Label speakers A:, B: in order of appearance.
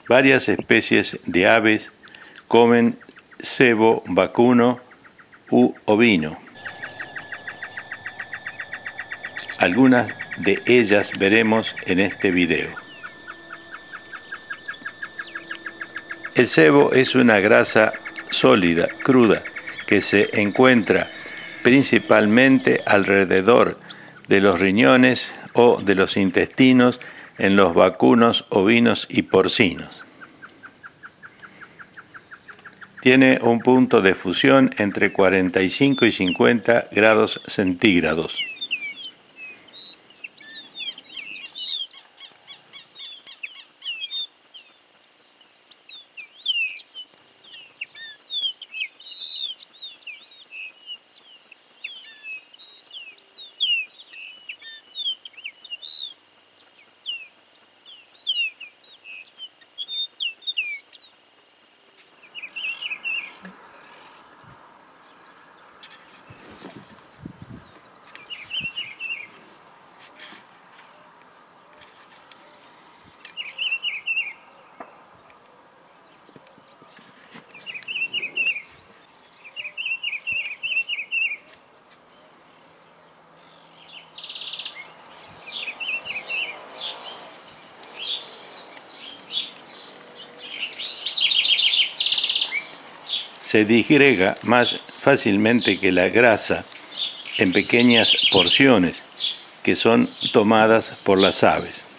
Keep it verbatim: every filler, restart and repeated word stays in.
A: Varias especies de aves comen sebo vacuno u ovino. Algunas de ellas veremos en este video. El sebo es una grasa sólida, cruda, que se encuentra principalmente alrededor de los riñones o de los intestinos en los vacunos, ovinos y porcinos. Tiene un punto de fusión entre cuarenta y cinco y cincuenta grados centígrados. Se disgrega más fácilmente que la grasa en pequeñas porciones que son tomadas por las aves.